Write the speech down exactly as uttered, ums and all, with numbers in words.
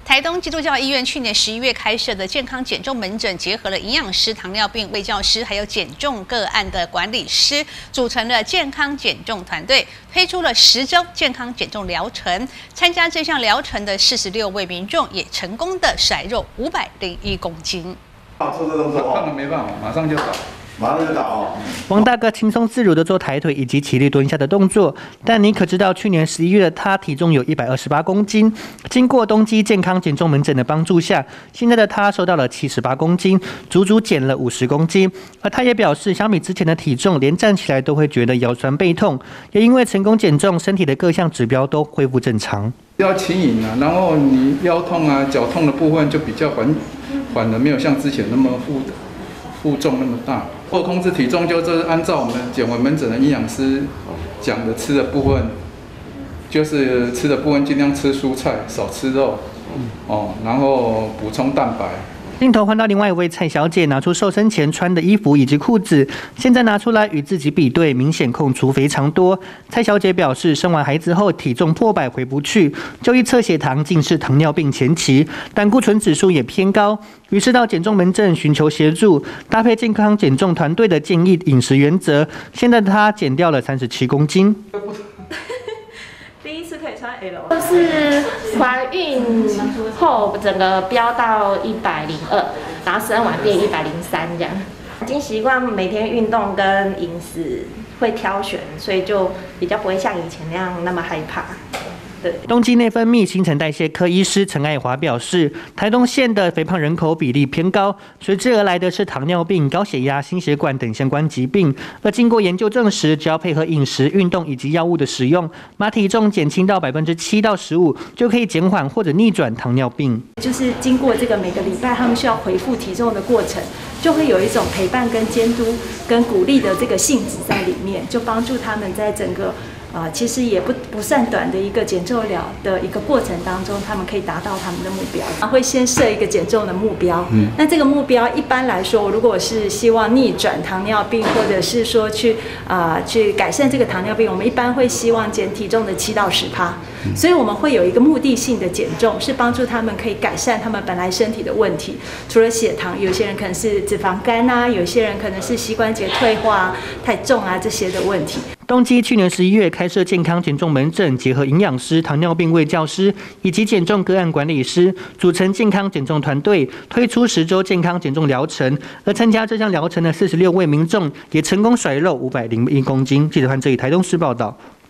台东基督教医院去年十一月开设的健康减重门诊，结合了营养师、糖尿病卫教师，还有减重个案的管理师，组成了健康减重团队，推出了十周健康减重疗程。参加这项疗程的四十六位民众，也成功的甩肉五百零一公斤。 做这动作哦， 看了没办法，马上就倒。 马上就倒哦。 王大哥轻松自如地做抬腿以及起立蹲下的动作，但你可知道，去年十一月的他体重有一百二十八公斤，经过东基健康减重门诊的帮助下，现在的他瘦到了七十八公斤，足足减了五十公斤。而他也表示，相比之前的体重，连站起来都会觉得腰酸背痛，也因为成功减重，身体的各项指标都恢复正常。 要轻盈啊，然后你腰痛啊、脚痛的部分就比较缓缓的，没有像之前那么负负重那么大。 或控制体重，就是按照我们减肥门诊的营养师讲的吃的部分，就是吃的部分尽量吃蔬菜，少吃肉，哦，然后补充蛋白。 镜头换到另外一位蔡小姐，拿出瘦身前穿的衣服以及裤子，现在拿出来与自己比对，明显空出非常多。蔡小姐表示，生完孩子后体重破百回不去，就医测血糖竟是糖尿病前期，胆固醇指数也偏高，于是到减重门诊寻求协助，搭配健康减重团队的建议饮食原则，现在她减掉了三十七公斤。 第一次可以穿 L， 就是怀孕后整个飙到一百零二，然后生完变一百零三这样。已经习惯每天运动跟饮食会挑选，所以就比较不会像以前那样那么害怕。 东基内分泌新陈代谢科医师陈爱华表示，台东县的肥胖人口比例偏高，随之而来的是糖尿病、高血压、心血管等相关疾病。而经过研究证实，只要配合饮食、运动以及药物的使用，把体重减轻到百分之七到十五，就可以减缓或者逆转糖尿病。 就是经过这个每个礼拜他们需要恢复体重的过程，就会有一种陪伴、跟监督、跟鼓励的这个性质在里面，就帮助他们在整个。 啊、呃，其实也不不算短的一个减重疗的一个过程当中，他们可以达到他们的目标。会先设一个减重的目标，嗯，那这个目标一般来说，如果是希望逆转糖尿病，或者是说去啊、呃、去改善这个糖尿病，我们一般会希望减体重的七到十趴。所以我们会有一个目的性的减重，是帮助他们可以改善他们本来身体的问题。除了血糖，有些人可能是脂肪肝啊，有些人可能是膝关节退化啊、太重啊这些的问题。 东基去年十一月开设健康减重门诊，结合营养师、糖尿病卫教师以及减重个案管理师，组成健康减重团队，推出十周健康减重疗程。而参加这项疗程的四十六位民众，也成功甩肉五百零一公斤。记者潘志以台东市报道。